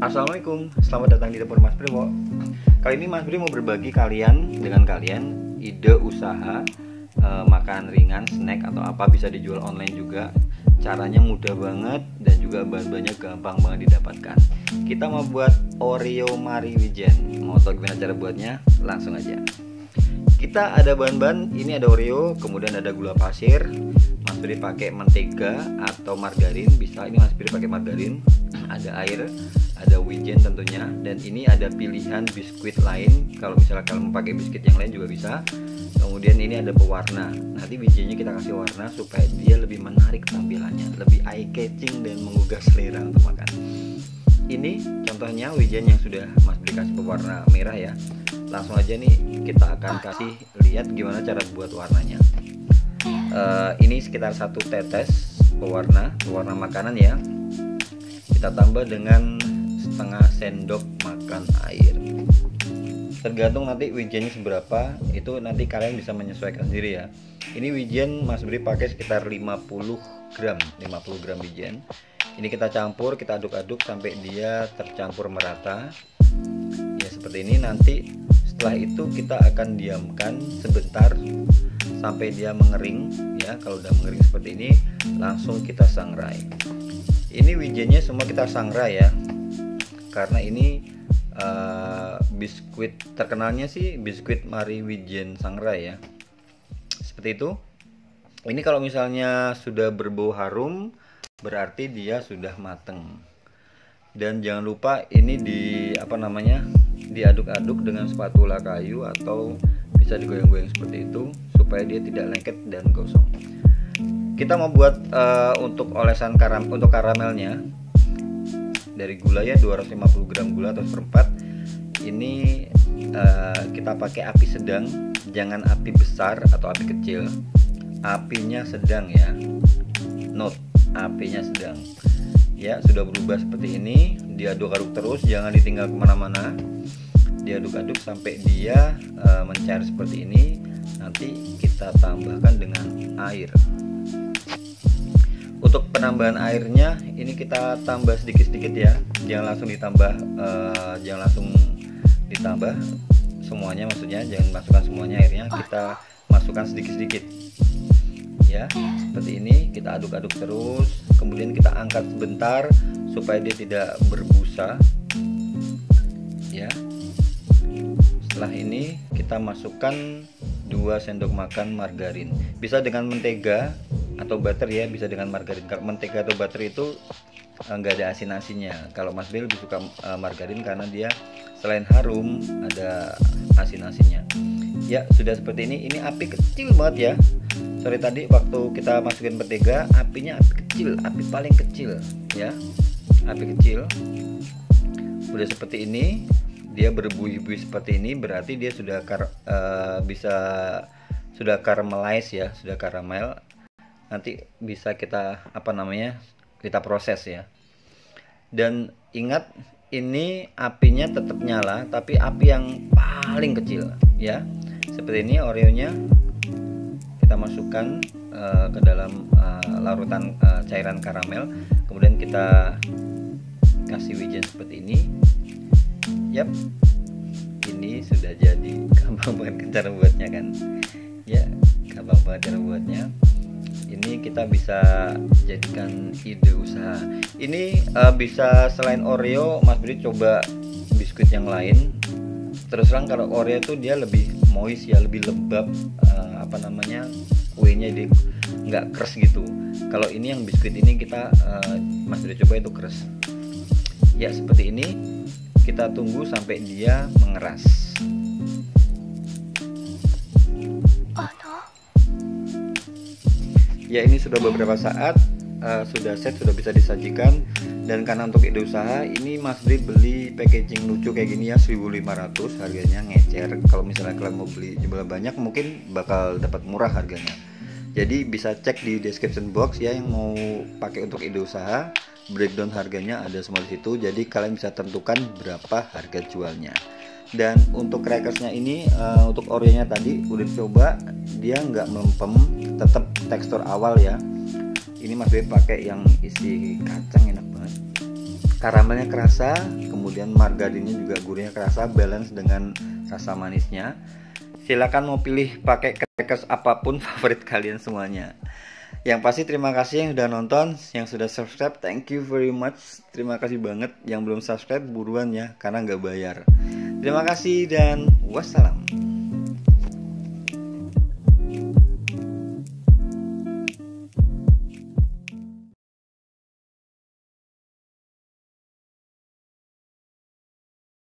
Assalamualaikum, selamat datang di dapur Mas Bri. Kali ini Mas Bri mau berbagi dengan kalian ide usaha makanan ringan, snack atau apa, bisa dijual online juga. Caranya mudah banget dan juga bahan-bahannya gampang banget didapatkan. Kita mau buat Oreo Mari Wijen. Mau tahu gimana cara buatnya? Langsung aja. Kita ada bahan-bahan, ini ada Oreo, kemudian ada gula pasir. Mas Bri pakai mentega atau margarin, bisa. Ini Mas Bri pakai margarin. Ada air, ada wijen tentunya, dan ini ada pilihan biskuit lain. Kalau misalnya kalian mau pakai biskuit yang lain juga bisa. Kemudian ini ada pewarna. Nanti wijennya kita kasih warna supaya dia lebih menarik tampilannya, lebih eye catching dan menggugah selera untuk makan. Ini contohnya wijen yang sudah Mas Bri kasih pewarna merah ya. Langsung aja nih kita akan kasih lihat gimana cara buat warnanya. Ini sekitar 1 tetes pewarna makanan ya. Kita tambah dengan setengah sendok makan air. Tergantung nanti wijennya seberapa, itu nanti kalian bisa menyesuaikan sendiri ya. Ini wijen Mas Bri pakai sekitar 50 gram wijen. Ini kita campur, kita aduk-aduk sampai dia tercampur merata. Ya seperti ini. Nanti setelah itu kita akan diamkan sebentar sampai dia mengering ya. Kalau udah mengering seperti ini, langsung kita sangrai. Ini wijennya semua kita sangrai ya, karena ini biskuit terkenalnya sih biskuit Mari Wijen sangrai ya. Seperti itu. Ini kalau misalnya sudah berbau harum berarti dia sudah mateng. Dan jangan lupa ini diaduk-aduk dengan spatula kayu atau bisa digoyang-goyang seperti itu supaya dia tidak lengket dan gosong. Kita mau buat untuk olesan untuk karamelnya dari gula ya, 250 gram gula atau seperempat. Ini kita pakai api sedang, jangan api besar atau api kecil. Apinya sedang ya. Note, apinya sedang. Ya, sudah berubah seperti ini. Diaduk-aduk terus, jangan ditinggal kemana-mana. Diaduk-aduk sampai dia mencair seperti ini. Nanti kita tambahkan dengan air. Untuk penambahan airnya ini kita tambah sedikit-sedikit ya, jangan langsung ditambah semuanya, maksudnya jangan masukkan semuanya airnya, kita masukkan sedikit-sedikit ya. Seperti ini kita aduk-aduk terus, kemudian kita angkat sebentar supaya dia tidak berbusa ya. Setelah ini kita masukkan 2 sendok makan margarin, bisa dengan mentega atau butter ya, bisa dengan margarin. Kalau mentega atau butter itu nggak ada asin-asinnya. Kalau Mas Bri lebih suka margarin karena dia selain harum ada asin-asinnya. Ya sudah seperti ini. Ini api kecil banget ya. Sorry tadi waktu kita masukin mentega apinya api kecil, api paling kecil ya, api kecil. Udah seperti ini, dia berbuih-buih seperti ini, berarti dia sudah sudah caramelize ya, sudah karamel. Nanti bisa kita kita proses ya. Dan ingat, ini apinya tetap nyala tapi api yang paling kecil ya. Seperti ini Oreonya kita masukkan ke dalam larutan cairan karamel, kemudian kita kasih wijen seperti ini. Yap, ini sudah jadi. Gampang banget cara buatnya kan ya, gampang banget cara buatnya. Ini kita bisa jadikan ide usaha. Ini bisa selain Oreo, Mas Bri coba biskuit yang lain. Terus terang kalau Oreo itu dia lebih moist ya, lebih lembab, kuenya dia nggak keras gitu. Kalau ini yang biskuit ini kita Mas Bri coba itu keras. Ya seperti ini. Kita tunggu sampai dia mengeras. Ya ini sudah beberapa saat, sudah set, sudah bisa disajikan. Dan karena untuk ide usaha ini Mas Bri beli packaging lucu kayak gini ya, 1.500 harganya, ngecer. Kalau misalnya kalian mau beli jumlah banyak mungkin bakal dapat murah harganya. Jadi bisa cek di description box ya, yang mau pakai untuk ide usaha, breakdown harganya ada semua di situ. Jadi kalian bisa tentukan berapa harga jualnya. Dan untuk crackersnya ini, untuk Oreo-nya tadi udah dicoba, dia nggak melempem, tetap tekstur awal ya. Ini Mas Bri pakai yang isi kacang, enak banget. Karamelnya kerasa, kemudian margarinnya juga gurihnya kerasa, balance dengan rasa manisnya. Silakan mau pilih pakai crackers apapun favorit kalian semuanya. Yang pasti terima kasih yang sudah nonton, yang sudah subscribe, thank you very much. Terima kasih banget. Yang belum subscribe buruan ya, karena nggak bayar. Terima kasih dan wassalam.